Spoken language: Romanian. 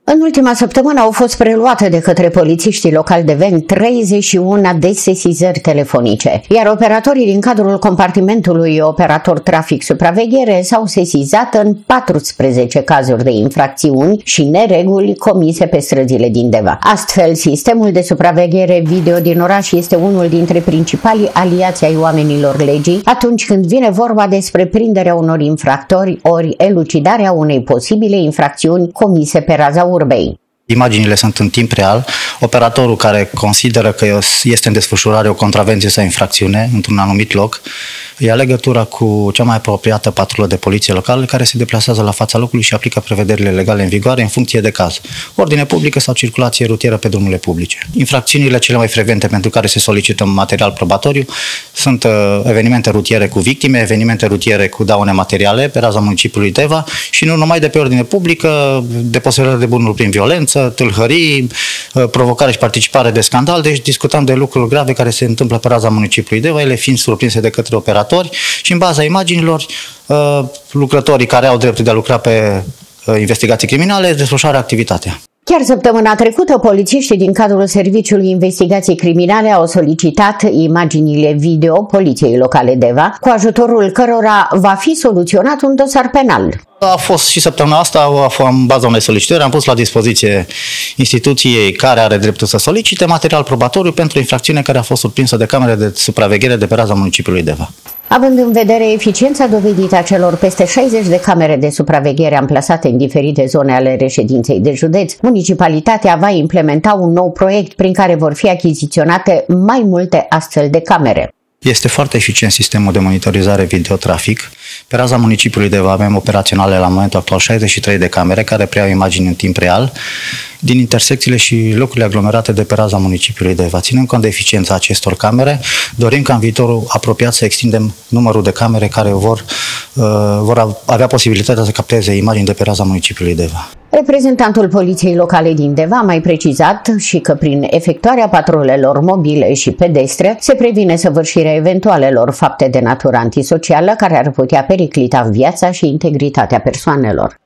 În ultima săptămână au fost preluate de către polițiștii locali de Veni 31 de sesizări telefonice, iar operatorii din cadrul compartimentului operator trafic supraveghere s-au sesizat în 14 cazuri de infracțiuni și nereguli comise pe străzile din Deva. Astfel, sistemul de supraveghere video din oraș este unul dintre principalii aliați ai oamenilor legii atunci când vine vorba despre prinderea unor infractori ori elucidarea unei posibile infracțiuni comise pe raza urbei. Imaginile sunt în timp real. Operatorul care consideră că este în desfășurare o contravenție sau infracțiune într-un anumit loc, ia legătura cu cea mai apropiată patrulă de poliție locală care se deplasează la fața locului și aplică prevederile legale în vigoare în funcție de caz. Ordine publică sau circulație rutieră pe drumurile publice. Infracțiunile cele mai frecvente pentru care se solicită material probatoriu sunt evenimente rutiere cu victime, evenimente rutiere cu daune materiale pe raza municipiului Deva și nu numai de pe ordine publică, deposedare de bunuri prin violență, tâlhării, provocare și participare de scandal, deci discutăm de lucruri grave care se întâmplă pe raza municipiului Deva, ele fiind surprinse de către operatori și în baza imaginilor, lucrătorii care au dreptul de a lucra pe investigații criminale desfășoară activitatea. Chiar săptămâna trecută, polițiștii din cadrul Serviciului Investigații Criminale au solicitat imaginile video Poliției Locale Deva, cu ajutorul cărora va fi soluționat un dosar penal. A fost și săptămâna asta, în baza unei solicitări, am pus la dispoziție instituției care are dreptul să solicite material probatoriu pentru infracțiune care a fost surprinsă de camere de supraveghere de pe raza municipiului Deva. Având în vedere eficiența dovedită a celor peste 60 de camere de supraveghere amplasate în diferite zone ale reședinței de județ, municipalitatea va implementa un nou proiect prin care vor fi achiziționate mai multe astfel de camere. Este foarte eficient sistemul de monitorizare videotrafic. Pe raza municipiului Deva avem operaționale la momentul actual 63 de camere care preiau imagini în timp real din intersecțiile și locurile aglomerate de pe raza municipiului Deva. Ținând cont de eficiența acestor camere, dorim ca în viitorul apropiat să extindem numărul de camere care vor avea posibilitatea să capteze imagini de pe raza municipiului Deva. Reprezentantul Poliției Locale din Deva a mai precizat și că prin efectuarea patrulelor mobile și pedestre se previne săvârșirea eventualelor fapte de natură antisocială care ar putea periclita viața și integritatea persoanelor.